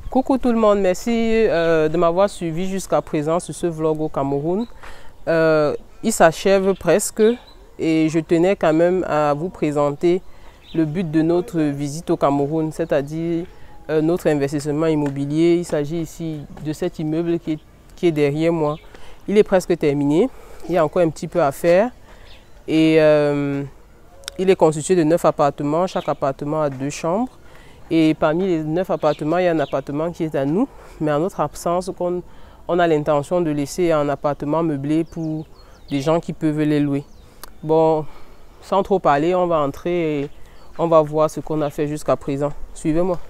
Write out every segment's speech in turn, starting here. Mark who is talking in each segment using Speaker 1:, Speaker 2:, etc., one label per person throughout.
Speaker 1: Coucou tout le monde, merci de m'avoir suivi jusqu'à présent sur ce vlog au Cameroun. Il s'achève presque et je tenais quand même à vous présenter le but de notre visite au Cameroun, c'est-à-dire notre investissement immobilier. Il s'agit ici de cet immeuble qui est derrière moi. Il est presque terminé, il y a encore un petit peu à faire et il est constitué de 9 appartements, chaque appartement a 2 chambres. Et parmi les 9 appartements, il y a un appartement qui est à nous, mais en notre absence, on a l'intention de laisser un appartement meublé pour des gens qui peuvent les louer. Bon, sans trop parler, on va entrer et on va voir ce qu'on a fait jusqu'à présent. Suivez-moi.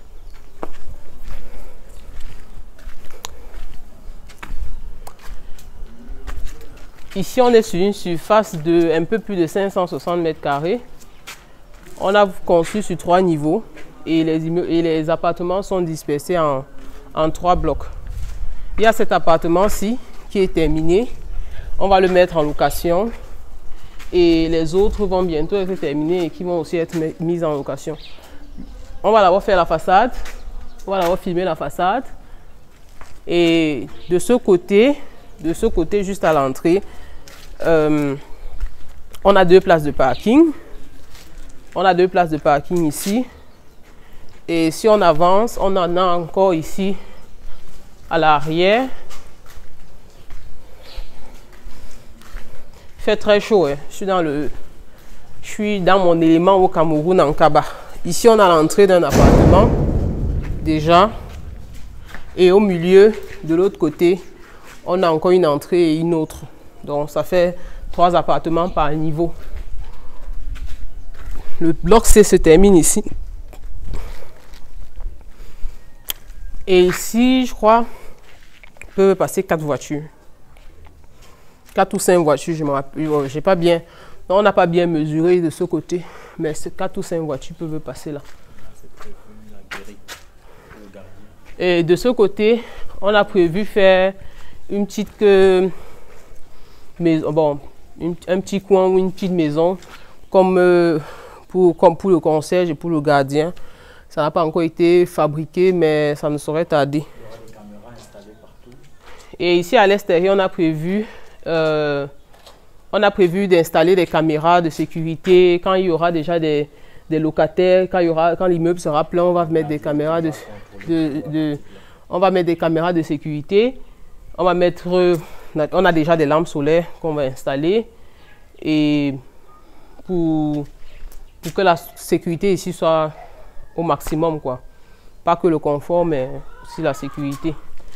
Speaker 1: Ici, on est sur une surface de un peu plus de 560 mètres carrés. On a construit sur 3 niveaux. Et les appartements sont dispersés en 3 blocs. Il y a cet appartement-ci qui est terminé. On va le mettre en location. Et les autres vont bientôt être terminés et qui vont aussi être mis en location. On va d'abord faire la façade. On va d'abord filmer la façade. Et de ce côté juste à l'entrée, on a 2 places de parking. On a 2 places de parking ici. Et si on avance, on en a encore ici à l'arrière. Il fait très chaud. Hein. Je suis dans mon élément au Cameroun en Kaba. Ici, on a l'entrée d'un appartement déjà. Et au milieu, de l'autre côté, on a encore une entrée et une autre. Donc, ça fait 3 appartements par niveau. Le bloc C se termine ici. Et ici, je crois, peuvent passer 4 voitures. 4 ou 5 voitures, je me rappelle. J'ai pas bien. On n'a pas bien mesuré de ce côté. Mais 4 ou 5 voitures peuvent passer là. Et de ce côté, on a prévu faire une petite maison. Bon, un petit coin ou une petite maison. Comme pour le concierge et pour le gardien. Ça n'a pas encore été fabriqué, mais ça ne saurait tarder. Il y aura des caméras installées partout. Et ici à l'extérieur, on a prévu d'installer des caméras de sécurité. Quand il y aura déjà des locataires, quand l'immeuble sera plein, on va mettre des caméras on va mettre des caméras de sécurité. On a déjà des lampes solaires qu'on va installer. Et pour que la sécurité ici soit au maximum, quoi. Pas que le confort, mais aussi la sécurité.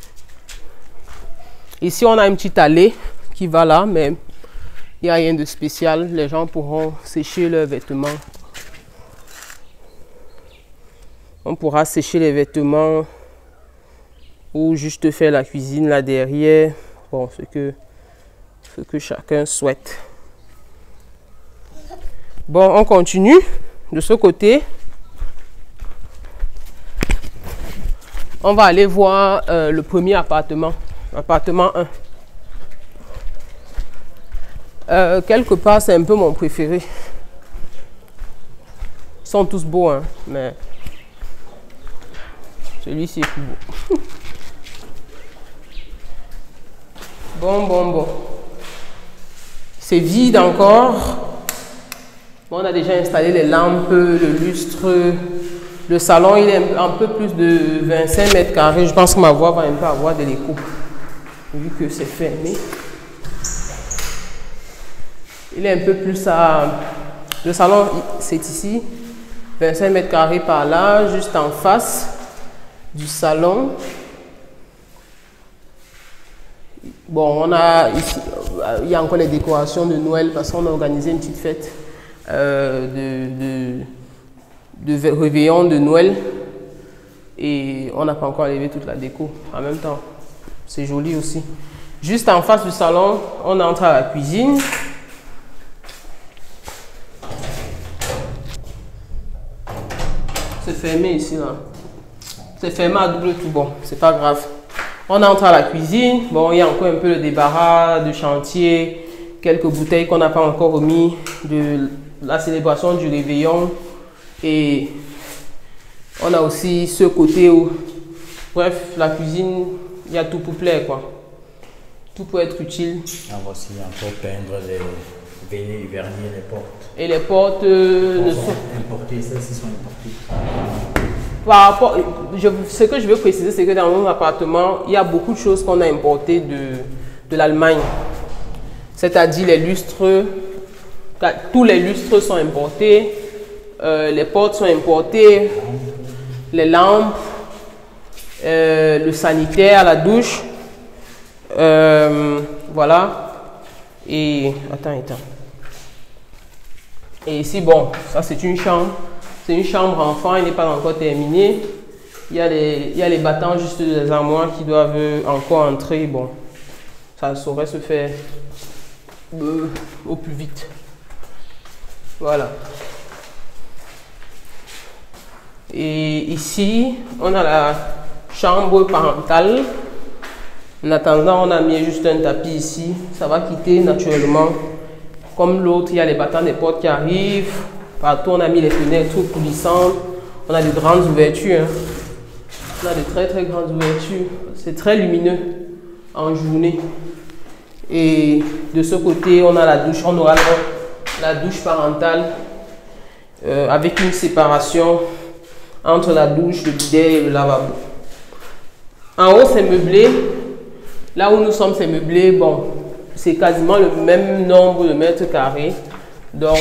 Speaker 1: Ici, on a une petite allée qui va là, mais il n'y a rien de spécial. Les gens pourront sécher leurs vêtements. On pourra sécher les vêtements ou juste faire la cuisine là derrière. Bon, ce que chacun souhaite. Bon, on continue de ce côté. On va aller voir le premier appartement, appartement 1. Quelque part, c'est un peu mon préféré. Ils sont tous beaux, hein, mais celui-ci est plus beau. Bon. C'est vide encore. Bon, on a déjà installé les lampes, le lustre. Le salon, il est un peu plus de 25 mètres carrés. Je pense que ma voix va un peu avoir de l'écho, vu que c'est fermé. Il est un peu plus à... Le salon, c'est ici. 25 mètres carrés par là, juste en face du salon. Bon, on a ici... Il y a encore les décorations de Noël parce qu'on a organisé une petite fête de réveillon de Noël et on n'a pas encore enlevé toute la déco en même temps. C'est joli aussi. Juste en face du salon, on entre à la cuisine. C'est fermé ici là. C'est fermé à double tout. Bon, c'est pas grave. On entre à la cuisine. Bon, il y a encore un peu le débarras de chantier, quelques bouteilles qu'on n'a pas encore remis de la célébration du réveillon. Et on a aussi ce côté où Bref, la cuisine, il y a tout pour plaire, quoi. Tout peut être utile.
Speaker 2: Ah, voici encore peindre les vernis, les portes.
Speaker 1: Et les portes ne sont
Speaker 2: importées, celles-ci sont importées.
Speaker 1: Par rapport, ce que je veux préciser, c'est que dans mon appartement, il y a beaucoup de choses qu'on a importées de l'Allemagne. C'est-à-dire les lustres, tous les lustres sont importés, les portes sont importées, les lampes, le sanitaire, la douche. Voilà. Et attends. Et ici, bon, ça c'est une chambre. C'est une chambre enfant, il n'est pas encore terminé. Il y a les battants juste des armoires qui doivent encore entrer. Bon, ça saurait se faire au plus vite. Voilà. Et ici, on a la chambre parentale. En attendant, on a mis juste un tapis ici. Ça va quitter naturellement. Comme l'autre, il y a les battants des portes qui arrivent. Partout, on a mis les fenêtres coulissantes. On a de grandes ouvertures. Hein. On a de très très grandes ouvertures. C'est très lumineux en journée. Et de ce côté, on a la douche. On aura la douche parentale avec une séparation entre la douche, le bidet et le lavabo. En haut, c'est meublé. Là où nous sommes, c'est meublé. Bon, c'est quasiment le même nombre de mètres carrés. Donc,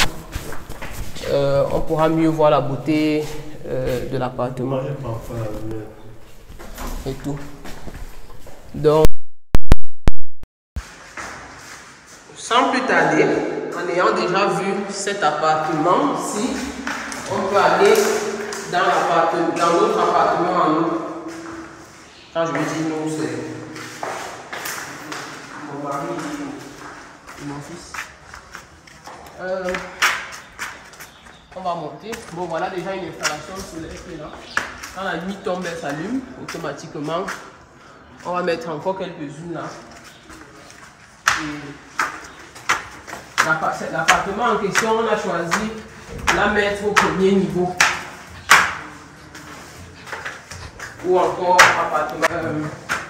Speaker 1: on pourra mieux voir la beauté de l'appartement. Et tout. Donc, sans plus tarder, en ayant déjà vu cet appartement ici, on peut aller dans notre appartement à nous. Quand je me dis nous, c'est mon mari et mon fils. On va monter. Bon, voilà déjà une installation solaire qui est là. Quand la nuit tombe, elle s'allume automatiquement. On va mettre encore quelques-unes là. L'appartement en question, on a choisi de la mettre au premier niveau. Ou encore appartement.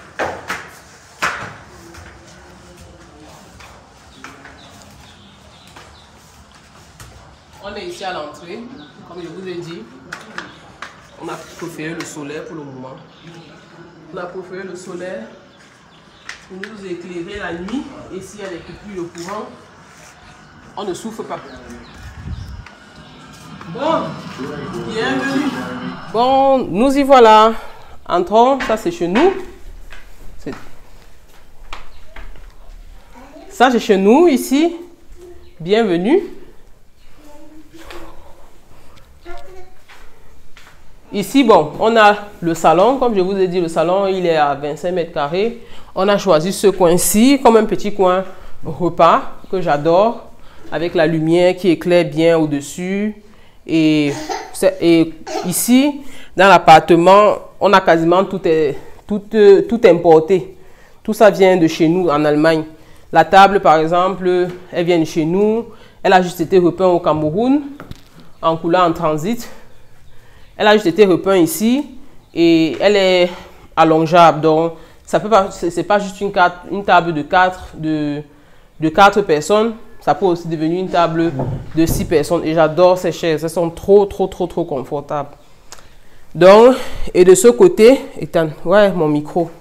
Speaker 1: On est ici à l'entrée, comme je vous ai dit. On a préféré le solaire pour le moment. On a préféré le solaire pour nous éclairer la nuit. Et s'il y a des coupures de courant, on ne souffre pas. Bon, bienvenue. Bon, nous y voilà. Entrons, ça c'est chez nous. Ça c'est chez nous ici. Bienvenue. Ici, bon, on a le salon. Comme je vous ai dit, le salon, il est à 25 mètres carrés. On a choisi ce coin-ci comme un petit coin repas que j'adore, avec la lumière qui éclaire bien au-dessus. Et ici, dans l'appartement, on a quasiment tout importé. Tout ça vient de chez nous, en Allemagne. La table, par exemple, elle vient de chez nous. Elle a juste été repeinte au Cameroun, en couleur en transit. Elle a juste été repeinte ici et elle est allongeable. Donc, c'est pas juste une table de 4 personnes. Ça peut aussi devenir une table de 6 personnes. Et j'adore ces chaises. Elles sont trop confortables. Donc, et de ce côté, ouais, mon micro.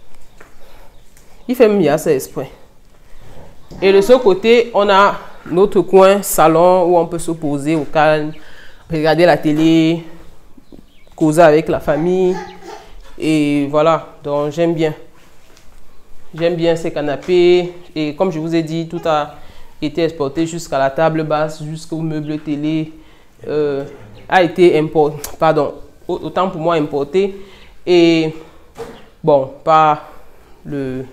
Speaker 1: Il fait mieux assez exprès. Et de ce côté, on a notre coin salon où on peut se poser au calme, regarder la télé, causer avec la famille. Et voilà, donc j'aime bien. J'aime bien ces canapés. Et comme je vous ai dit, tout a été exporté jusqu'à la table basse, jusqu'au meuble télé. A été importé, pardon, autant pour moi importé. Et bon, pas le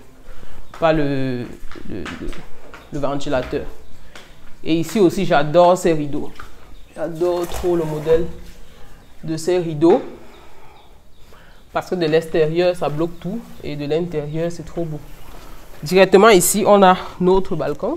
Speaker 1: ventilateur. Et ici aussi, j'adore ces rideaux. J'adore trop le modèle de ces rideaux. Parce que de l'extérieur, ça bloque tout. Et de l'intérieur, c'est trop beau. Directement ici, on a notre balcon.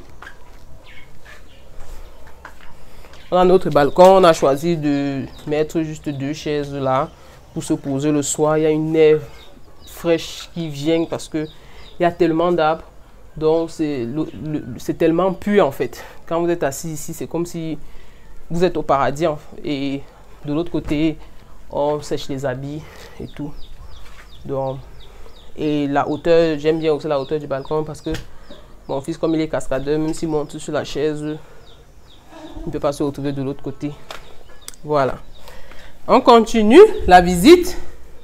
Speaker 1: On a notre balcon. On a choisi de mettre juste 2 chaises là pour se poser le soir. Il y a une air fraîche qui vient parce qu'il y a tellement d'arbres. Donc, c'est tellement pur en fait. Quand vous êtes assis ici, c'est comme si vous êtes au paradis. Et de l'autre côté, on sèche les habits et tout. Donc, et la hauteur, j'aime bien aussi la hauteur du balcon parce que mon fils, comme il est cascadeur, même s'il monte sur la chaise, il ne peut pas se retrouver de l'autre côté. Voilà. On continue la visite.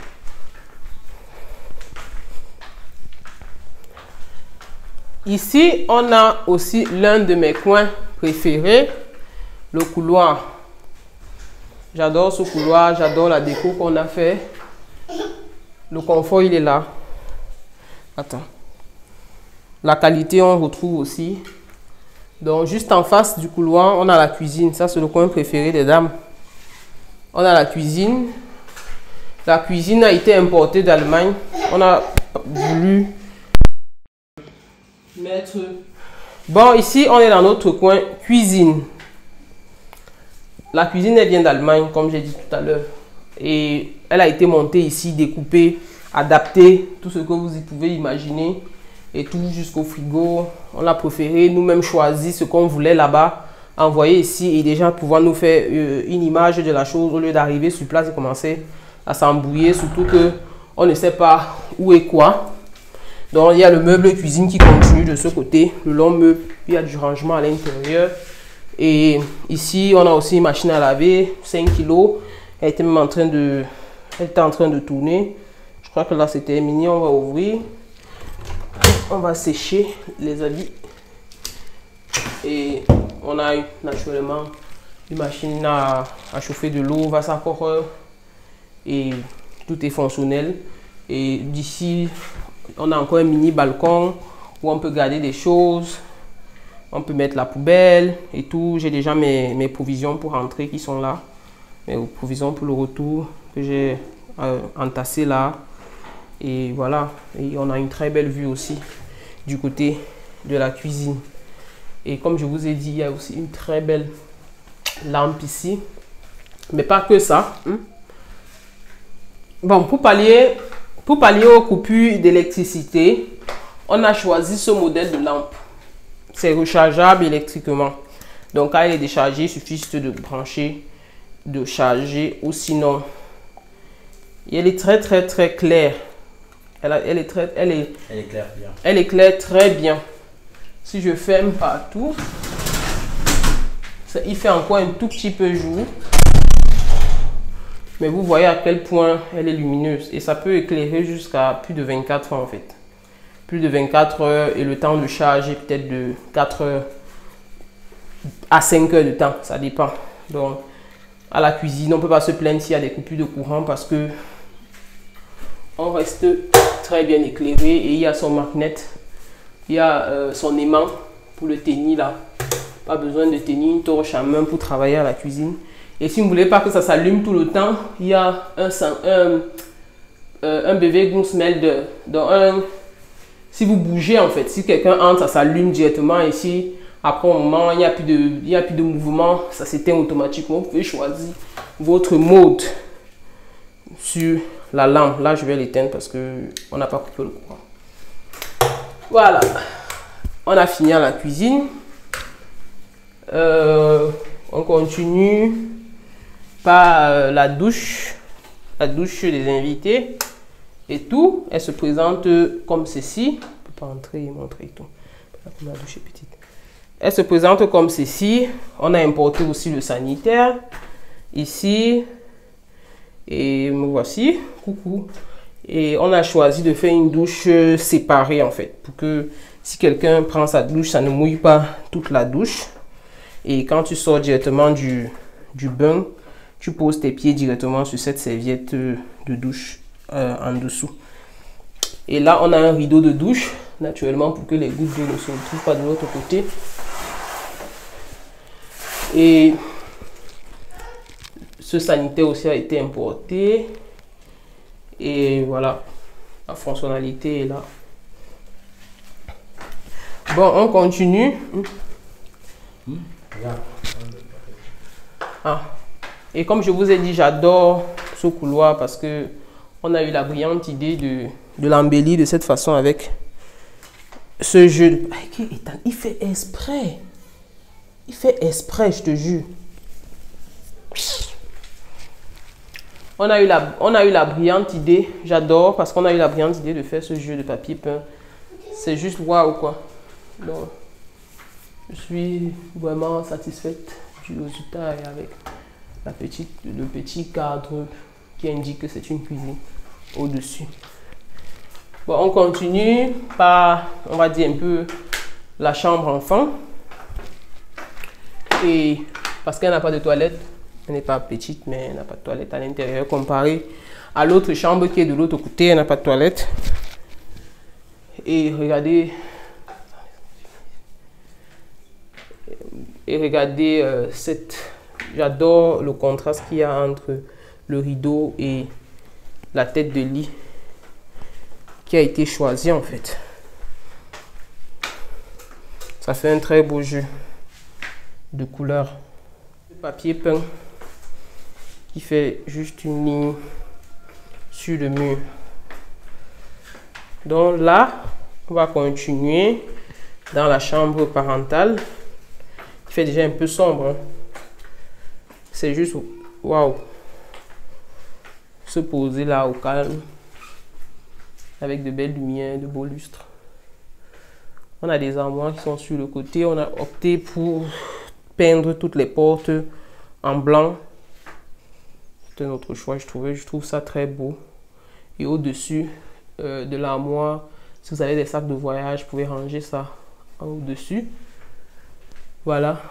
Speaker 1: Ici, on a aussi l'un de mes coins préférés, le couloir. J'adore ce couloir, j'adore la déco qu'on a fait. Le confort, il est là. Attends. La qualité, on retrouve aussi. Donc, juste en face du couloir, on a la cuisine. Ça, c'est le coin préféré des dames. On a la cuisine. La cuisine a été importée d'Allemagne. On a voulu mettre... Bon, ici, on est dans notre coin cuisine. La cuisine, elle vient d'Allemagne, comme j'ai dit tout à l'heure. Et elle a été montée ici, découpée, adaptée, tout ce que vous y pouvez imaginer. Et tout jusqu'au frigo. On a préféré nous-mêmes choisir ce qu'on voulait là-bas, envoyer ici et déjà pouvoir nous faire une image de la chose au lieu d'arriver sur place et commencer à s'embrouiller. Surtout que on ne sait pas où est quoi. Donc il y a le meuble cuisine qui continue de ce côté. Le long meuble, il y a du rangement à l'intérieur. Et ici, on a aussi une machine à laver, 5 kg. Elle était même en train de tourner. Je crois que là, c'est terminé. On va ouvrir. On va sécher les habits. Et on a naturellement une machine à chauffer de l'eau, vasakoreur. Et tout est fonctionnel. Et d'ici, on a encore un mini balcon où on peut garder des choses. On peut mettre la poubelle et tout. J'ai déjà mes provisions pour rentrer qui sont là. Mes provisions pour le retour que j'ai entassées là. Et voilà. Et on a une très belle vue aussi du côté de la cuisine. Et comme je vous ai dit, il y a aussi une très belle lampe ici. Mais pas que ça. Bon, pour pallier aux coupures d'électricité, on a choisi ce modèle de lampe. C'est rechargeable électriquement. Donc, quand elle est déchargée, il suffit juste de brancher, de charger ou sinon. Et elle est très, très, très claire. Elle éclaire très bien. Si je ferme partout, il fait encore un tout petit peu jour. Mais vous voyez à quel point elle est lumineuse. Et ça peut éclairer jusqu'à plus de 24 heures en fait. Plus de 24 heures et le temps de charge est peut-être de 4 heures à 5 heures de temps. Ça dépend. Donc, à la cuisine, on ne peut pas se plaindre s'il y a des coupures de courant parce que on reste très bien éclairé et il y a son magnet. Il y a son aimant pour le tenir là. Pas besoin de tenir une torche à main pour travailler à la cuisine. Et si vous ne voulez pas que ça s'allume tout le temps, il y a un Bewegungsmelder. Si vous bougez en fait, si quelqu'un entre, ça s'allume directement ici. Après un moment, il n'y a plus de mouvement, ça s'éteint automatiquement. Vous pouvez choisir votre mode sur la lampe. Là, je vais l'éteindre parce qu'on n'a pas coupé le courant. Voilà, on a fini à la cuisine. On continue par la douche des invités et tout. Elle se présente comme ceci. Je ne peux pas entrer et montrer tout. La douche est petite. Elle se présente comme ceci. On a importé aussi le sanitaire ici. Et me voici. Coucou. Et on a choisi de faire une douche séparée en fait. Pour que si quelqu'un prend sa douche, ça ne mouille pas toute la douche. Et quand tu sors directement du bain, tu poses tes pieds directement sur cette serviette de douche en dessous. Et là, on a un rideau de douche, naturellement, pour que les gouttes d'eau ne se retrouvent pas de l'autre côté. Et ce sanitaire aussi a été importé. Et voilà, la fonctionnalité est là. Bon, on continue. Ah. Et comme je vous ai dit, j'adore ce couloir parce que on a eu la brillante idée de l'embellir de cette façon avec ce jeu. Il fait exprès. Il fait exprès, je te jure. On a eu la brillante idée. J'adore parce qu'on a eu la brillante idée de faire ce jeu de papier peint. C'est juste waouh quoi. Donc, je suis vraiment satisfaite du résultat et avec le petit cadre qui indique que c'est une cuisine au-dessus. Bon, on continue par, on va dire un peu la chambre enfant. Et parce qu'elle n'a pas de toilette, elle n'est pas petite, mais elle n'a pas de toilette à l'intérieur comparé à l'autre chambre qui est de l'autre côté, elle n'a pas de toilette. Et regardez, j'adore le contraste qu'il y a entre le rideau et la tête de lit qui a été choisi en fait. Ça fait un très beau jeu de couleurs. Le papier peint qui fait juste une ligne sur le mur. Donc là, on va continuer dans la chambre parentale. Il fait déjà un peu sombre. Hein. C'est juste waouh. Se poser là au calme avec de belles lumières, de beaux lustres. On a des armoires qui sont sur le côté. On a opté pour peindre toutes les portes en blanc. C'est notre choix, je trouve ça très beau. Et au-dessus de l'armoire, si vous avez des sacs de voyage, vous pouvez ranger ça au-dessus. Voilà.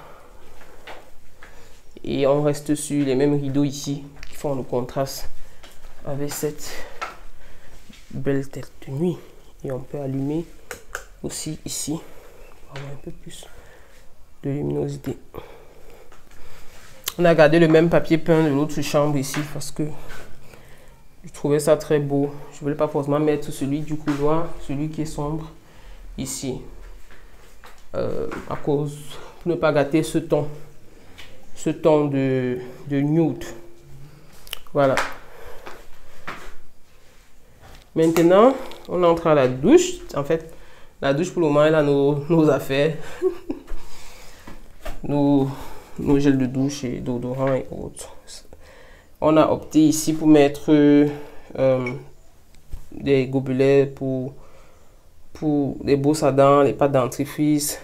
Speaker 1: Et on reste sur les mêmes rideaux ici qui font le contraste avec cette belle tête de nuit. Et on peut allumer aussi ici pour avoir un peu plus de luminosité. On a gardé le même papier peint de l'autre chambre ici parce que je trouvais ça très beau. Je voulais pas forcément mettre celui du couloir, celui qui est sombre ici, à cause pour ne pas gâter ce ton de nude. Voilà. Maintenant, on entre à la douche. En fait, la douche pour le moment, elle a nos affaires, nos gels de douche et d'odorant et autres. On a opté ici pour mettre des gobelets pour les brosses à dents, les pâtes dentifrice.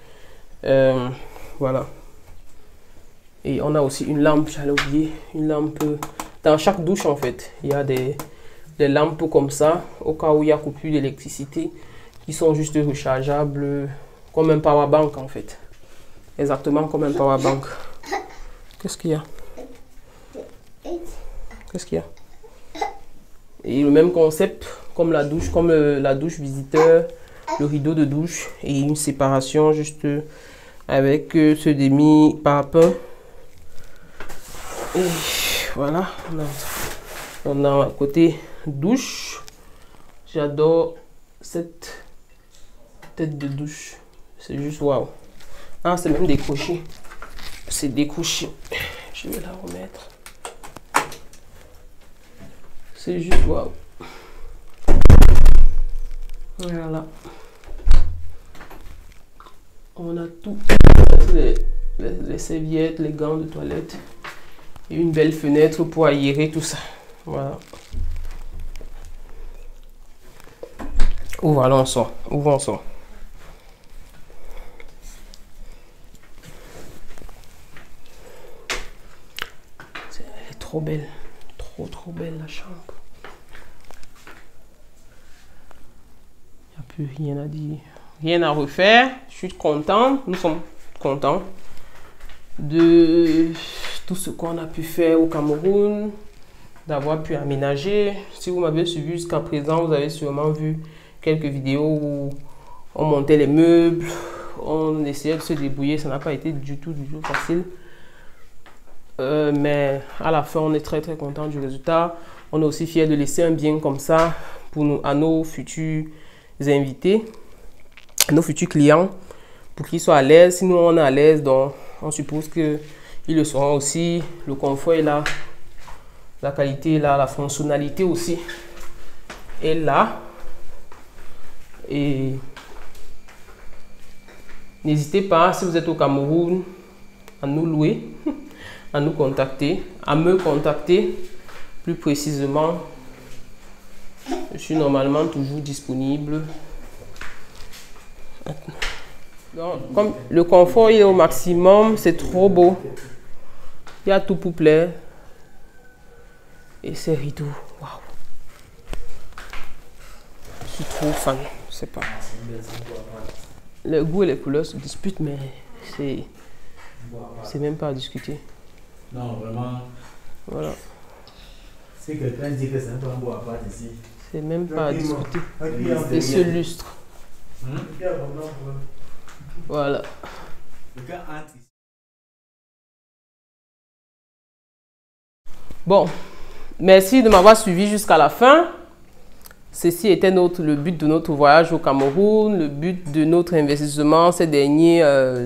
Speaker 1: Voilà. Et on a aussi une lampe, j'allais oublier, une lampe. Dans chaque douche, en fait, il y a des lampes comme ça, au cas où il y a coupure d'électricité, qui sont juste rechargeables, comme un power bank, en fait. Exactement comme un power bank. Qu'est-ce qu'il y a? Qu'est-ce qu'il y a? Et le même concept, comme la douche visiteur, le rideau de douche et une séparation juste avec ce demi-parapet. Et voilà, on a un côté douche. J'adore cette tête de douche. C'est juste waouh. Ah, c'est même décroché. C'est décroché. Je vais la remettre. C'est juste waouh. Voilà. On a tout. Les serviettes, les gants de toilette. Et une belle fenêtre pour aérer tout ça. Voilà. Ouvrons, on sort. Ouvrons, on sort. Elle est trop belle. Trop belle la chambre. Il n'y a plus rien à dire. Rien à refaire. Je suis contente. Nous sommes contents de tout ce qu'on a pu faire au Cameroun, d'avoir pu aménager. Si vous m'avez suivi jusqu'à présent, vous avez sûrement vu quelques vidéos où on montait les meubles, on essayait de se débrouiller. Ça n'a pas été du tout facile. Mais à la fin, on est très content du résultat. On est aussi fiers de laisser un bien comme ça à nos futurs invités, à nos futurs clients, pour qu'ils soient à l'aise. Si nous, on est à l'aise, donc on suppose qu'ils le seront aussi. Le confort est là. La qualité est là, la fonctionnalité aussi est là. Et n'hésitez pas, si vous êtes au Cameroun, à nous louer, à nous contacter, à me contacter plus précisément. Je suis normalement toujours disponible. Donc, comme le confort est au maximum, c'est trop beau. Il y a tout pour plaire. Et ces rideaux, waouh. Je suis trop fan, je sais pas. Le goût et les couleurs se disputent, mais c'est même pas à discuter.
Speaker 2: Non, vraiment.
Speaker 1: Voilà.
Speaker 2: Si quelqu'un dit que c'est un peu un beau appart ici.
Speaker 1: C'est même pas à discuter. Et ce lustre. Voilà. Bon, merci de m'avoir suivi jusqu'à la fin. Ceci était le but de notre voyage au Cameroun, le but de notre investissement ces dernières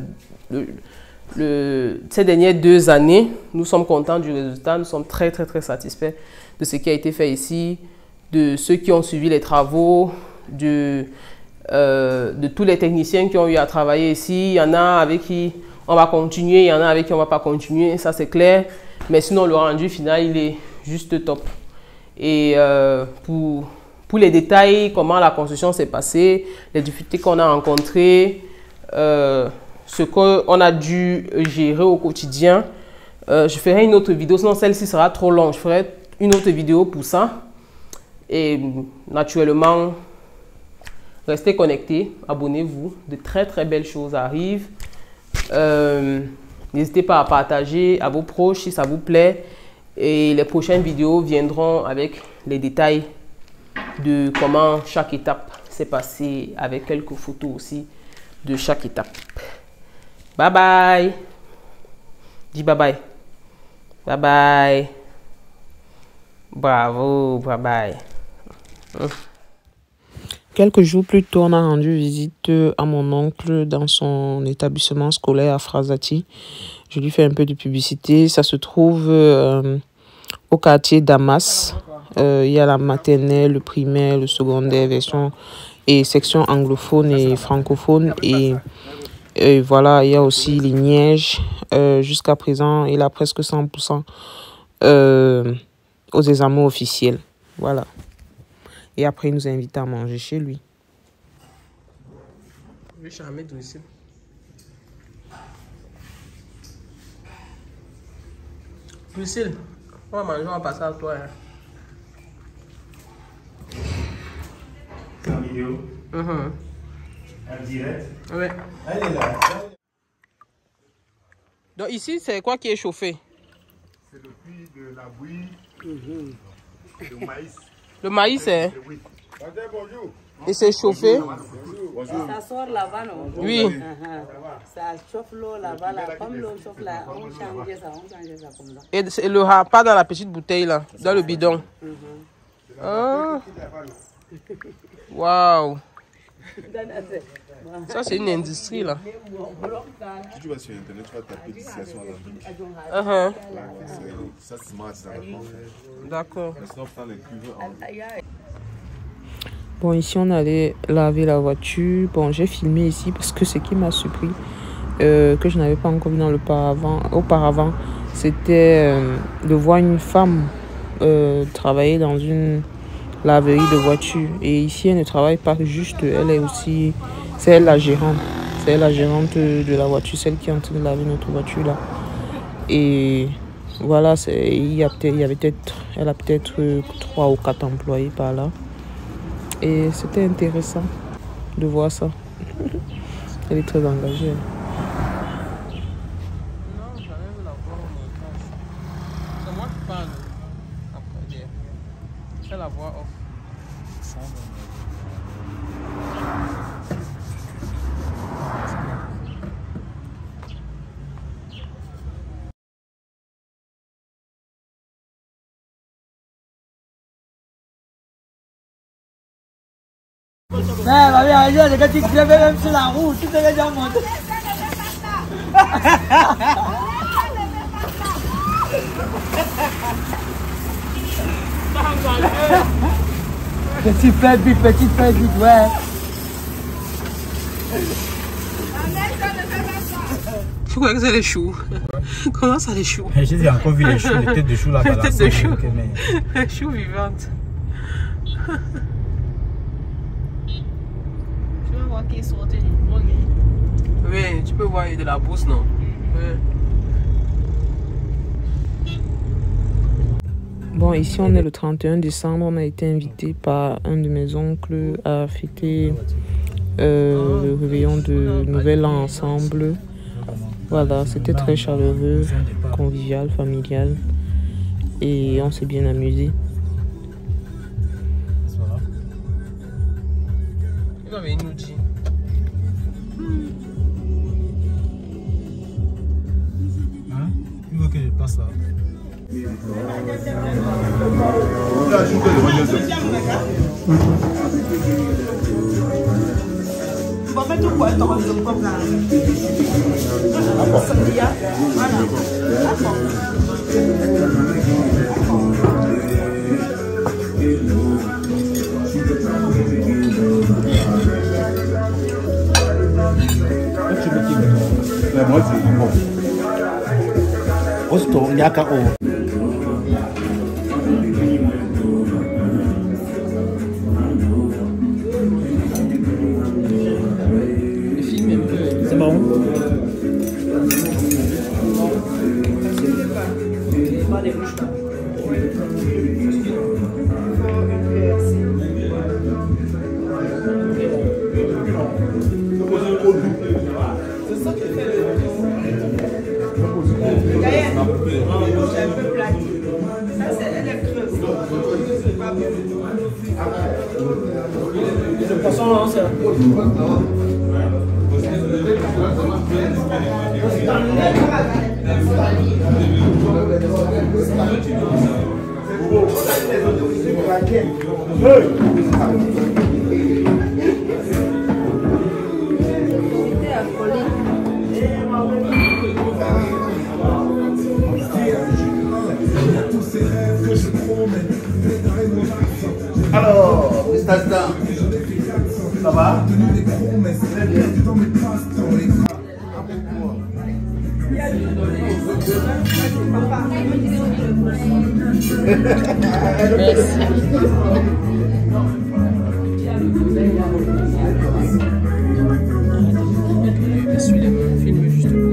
Speaker 1: 2 années. Nous sommes contents du résultat, nous sommes très satisfaits de ce qui a été fait ici, de ceux qui ont suivi les travaux, de tous les techniciens qui ont eu à travailler ici. Il y en a avec qui on va continuer, il y en a avec qui on ne va pas continuer, ça c'est clair. Mais sinon, le rendu final, il est juste top. Et pour les détails, comment la construction s'est passée, les difficultés qu'on a rencontrées, ce qu'on a dû gérer au quotidien, je ferai une autre vidéo, sinon celle-ci sera trop longue. Je ferai une autre vidéo pour ça. Et naturellement, restez connectés, abonnez-vous. De très belles choses arrivent. N'hésitez pas à partager à vos proches si ça vous plaît. Et les prochaines vidéos viendront avec les détails de comment chaque étape s'est passée, avec quelques photos aussi de chaque étape. Bye bye. Dis bye bye. Bye bye. Bravo, bye bye.
Speaker 3: Quelques jours plus tôt, on a rendu visite à mon oncle dans son établissement scolaire à Frasati. Je lui fais un peu de publicité. Ça se trouve au quartier Damas. Il y a la maternelle, le primaire, le secondaire, version et section anglophone et francophone. Et voilà, il y a aussi les Nièges. Jusqu'à présent, il a presque 100% aux examens officiels. Voilà. Et après, il nous a invités à manger chez lui.
Speaker 1: Je vais charmer Drusil. Drusil, on va manger, on va passer à toi. Hein.
Speaker 4: En vidéo. En direct.
Speaker 1: Oui.
Speaker 4: Elle est là.
Speaker 1: Donc ici, c'est quoi qui est chauffé?
Speaker 4: C'est le puits de la bouillie. Le maïs.
Speaker 1: Le maïs, c'est...
Speaker 4: Oui. Bonjour.
Speaker 1: Et c'est chauffé?
Speaker 4: Bonjour.
Speaker 5: Ça sort là-bas, non?
Speaker 1: Oui.
Speaker 5: Ça chauffe l'eau là-bas, là. Comme l'eau chauffe là, on change ça comme ça.
Speaker 1: Et le pas dans la petite bouteille là, dans le bidon. Ah. Waouh. Ça c'est une industrie là.
Speaker 4: Si tu vas sur internet, tu vas taper distillation alambique. Ça c'est smart, ça va pas.
Speaker 1: D'accord.
Speaker 4: Sinon, prends les cuves en...
Speaker 3: Bon, ici, on allait laver la voiture. Bon, j'ai filmé ici parce que ce qui m'a surpris, que je n'avais pas encore vu dans auparavant, c'était de voir une femme travailler dans une laverie de voiture. Et ici, elle ne travaille pas juste, elle est aussi, c'est elle la gérante. C'est elle la gérante de la voiture, celle qui est en train de laver notre voiture là. Et voilà, elle a peut-être 3 ou 4 employés par là. Et c'était intéressant de voir ça. Elle est très engagée.
Speaker 1: Non, j'avais vu la voix au montage. C'est moi qui parle. Après, c'est la voix off.
Speaker 6: Tu crèves même sur la route, tu te déjà monté. Petit fait vite, ouais.
Speaker 1: Je crois que c'est les choux. Comment ça, les choux?
Speaker 7: J'ai encore vu les choux, les têtes de choux là-bas.
Speaker 1: Les têtes de choux. Les choux vivantes.
Speaker 5: Tu vas voir qu'ils sortent.
Speaker 1: Oui, tu peux voir de la bourse, non? Oui.
Speaker 3: Bon, ici on est le 31 décembre, on a été invité par un de mes oncles à fêter le réveillon de Nouvel An ensemble. Voilà, c'était très chaleureux, convivial, familial et on s'est bien amusé.
Speaker 1: Il avait nous dit.
Speaker 7: Hein? Il veut que je passe là.
Speaker 1: Le film est un peu.
Speaker 7: C'est marrant.
Speaker 4: Alors, Stastin, ça va? Très bien.
Speaker 1: Suis-le, filme juste pour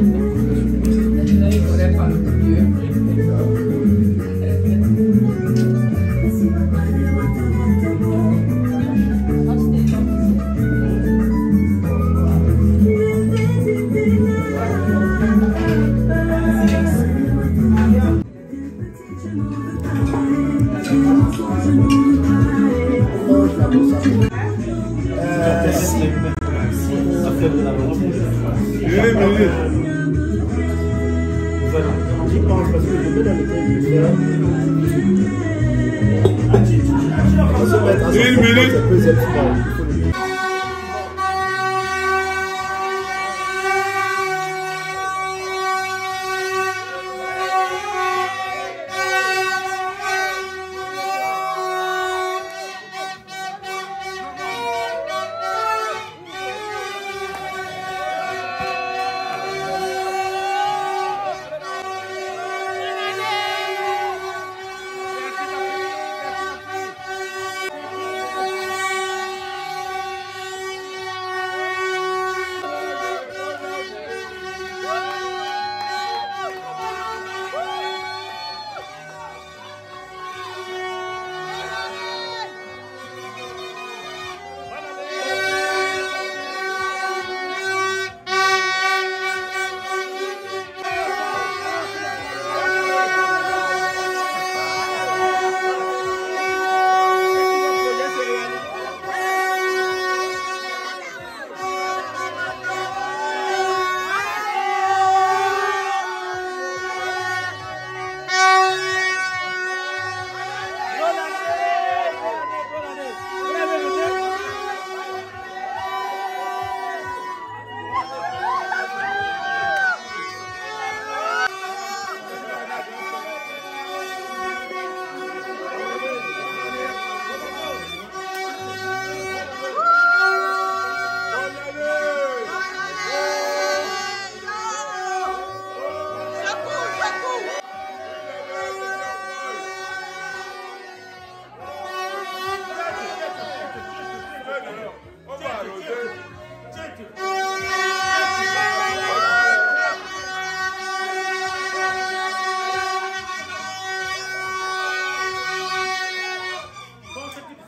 Speaker 4: J'y pense parce que je vais dans le temps de faire. On se met à
Speaker 7: Une minute.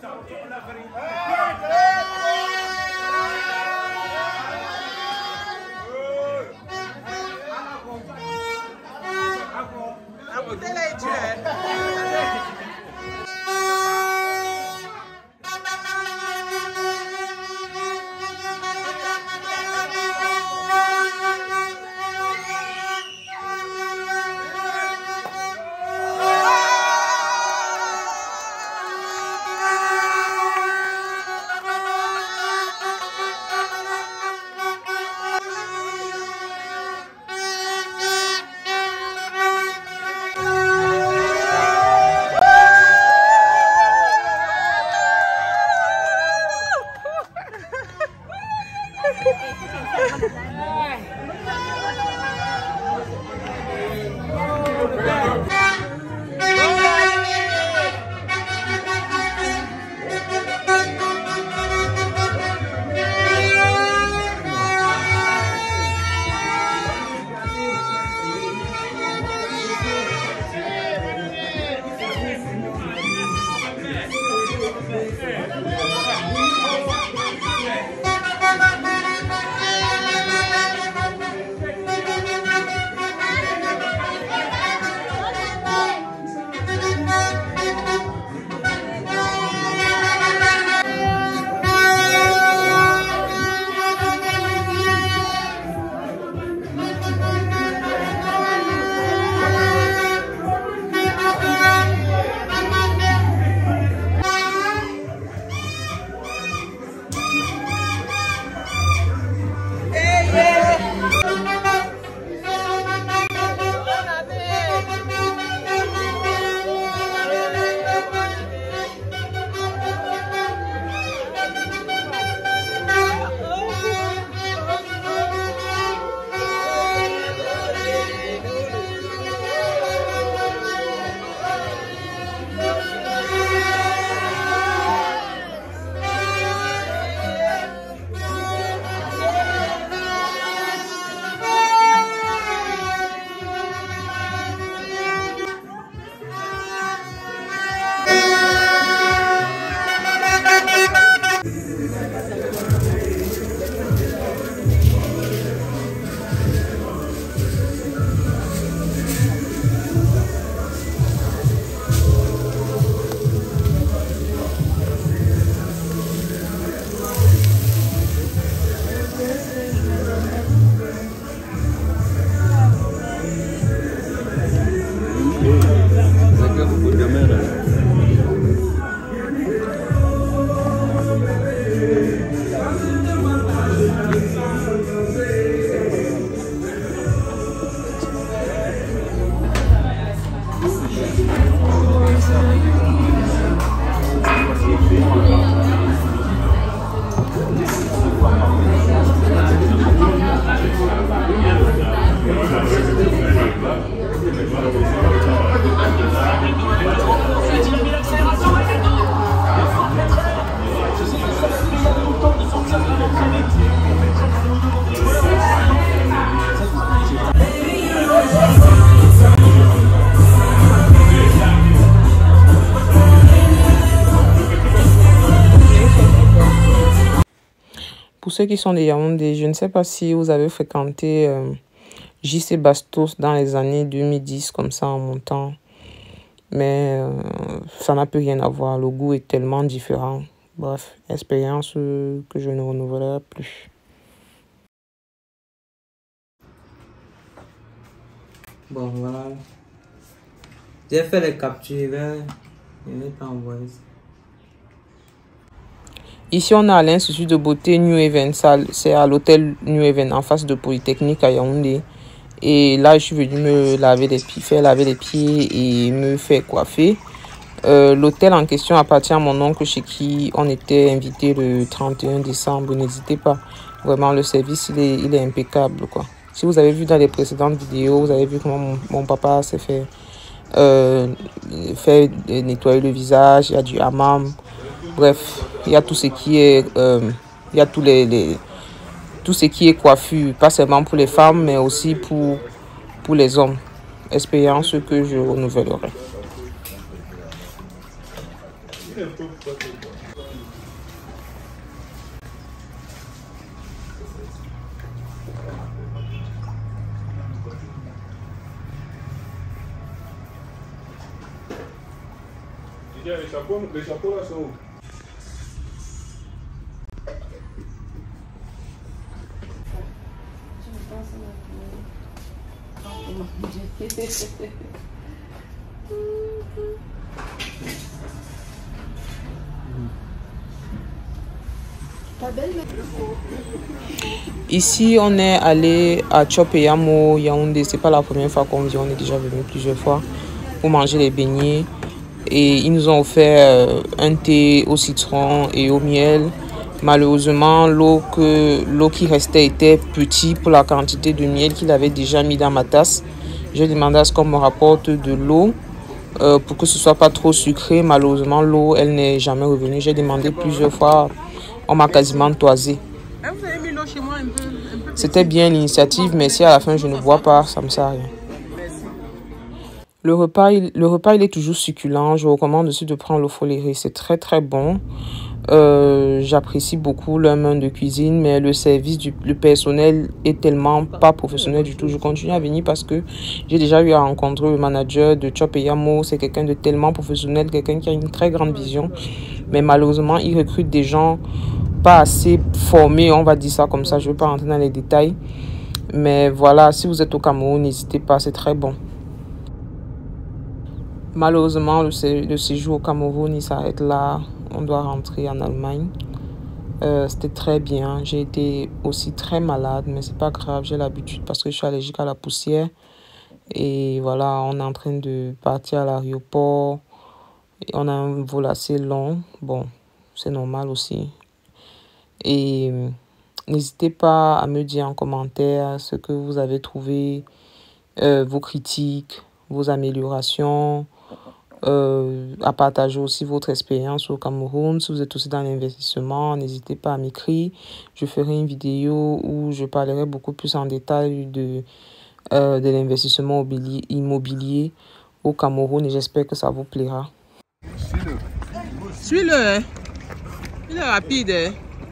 Speaker 3: Pour ceux qui sont des Yaoundé, je ne sais pas si vous avez fréquenté JC Bastos dans les années 2010, comme ça en montant. Mais ça n'a plus rien à voir. Le goût est tellement différent. Bref, expérience que je ne renouvellerai plus.
Speaker 6: Bon, voilà. J'ai fait les captures. Je vais t'envoyer ça.
Speaker 3: Ici, on est à l'Institut de beauté New Haven. C'est à l'hôtel New Haven, en face de Polytechnique à Yaoundé. Et là, je suis venue me laver les pieds, faire laver les pieds et me faire coiffer. L'hôtel en question appartient à mon oncle chez qui on était invité le 31 décembre. N'hésitez pas. Vraiment, le service, il est impeccable, quoi. Si vous avez vu dans les précédentes vidéos, vous avez vu comment mon papa s'est fait nettoyer le visage. Il y a du hammam. Bref, il y a tout ce qui est, il y a tout ce qui est coiffure, pas seulement pour les femmes, mais aussi pour les hommes. Expérience que je renouvellerai.
Speaker 4: Les chapeaux là sont où?
Speaker 3: Ici, on est allé à Chopeyamo, Yaoundé. C'est pas la première fois qu'on vient, on est déjà venu plusieurs fois pour manger les beignets. Et ils nous ont offert un thé au citron et au miel. Malheureusement, l'eau qui restait était petite pour la quantité de miel qu'il avait déjà mis dans ma tasse. J'ai demandé à ce qu'on me rapporte de l'eau pour que ce soit pas trop sucré. Malheureusement, l'eau, elle n'est jamais revenue. J'ai demandé plusieurs fois, on m'a quasiment toisé.
Speaker 1: Vous avez mis l'eau chez moi un peu.
Speaker 3: C'était bien l'initiative, mais si à la fin je ne bois pas, ça me sert à rien. Le repas, il est toujours succulent. Je recommande aussi de prendre le foléré. C'est très très bon. J'apprécie beaucoup leur main de cuisine, mais le service le personnel est tellement pas professionnel du tout. Je continue à venir parce que j'ai déjà eu à rencontrer le manager de Chopeyamo. C'est quelqu'un de tellement professionnel, quelqu'un qui a une très grande vision. Mais malheureusement, il recrute des gens pas assez formés, on va dire ça comme ça. Je ne veux pas rentrer dans les détails. Mais voilà, si vous êtes au Cameroun, n'hésitez pas, c'est très bon. Malheureusement, le séjour au Cameroun, il s'arrête là. On doit rentrer en Allemagne. C'était très bien. J'ai été aussi très malade, mais c'est pas grave. J'ai l'habitude parce que je suis allergique à la poussière. Et voilà, on est en train de partir à l'aéroport. On a un vol assez long. Bon, c'est normal aussi. Et n'hésitez pas à me dire en commentaire ce que vous avez trouvé, vos critiques, vos améliorations. À partager aussi votre expérience au Cameroun. Si vous êtes aussi dans l'investissement, n'hésitez pas à m'écrire. Je ferai une vidéo où je parlerai beaucoup plus en détail de l'investissement immobilier au Cameroun et j'espère que ça vous plaira.
Speaker 1: Suis-le, hein. Il est rapide. Hein.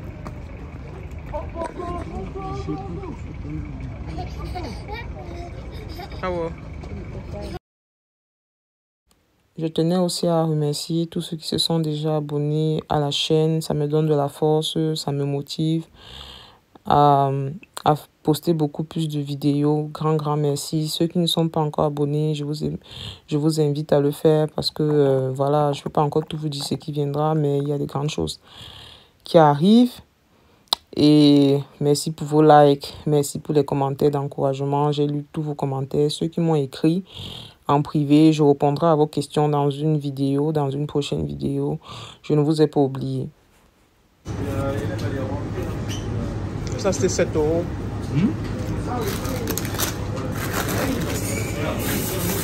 Speaker 1: Bravo.
Speaker 3: Je tenais aussi à remercier tous ceux qui se sont déjà abonnés à la chaîne. Ça me donne de la force, ça me motive à poster beaucoup plus de vidéos. Grand merci. Ceux qui ne sont pas encore abonnés, je vous invite à le faire parce que voilà, je ne peux pas encore tout vous dire ce qui viendra, mais il y a des grandes choses qui arrivent. Et merci pour vos likes, merci pour les commentaires d'encouragement. J'ai lu tous vos commentaires, ceux qui m'ont écrit en privé. Je répondrai à vos questions dans une vidéo, dans une prochaine vidéo. Je ne vous ai pas oublié.
Speaker 1: Ça, c'était 7 €.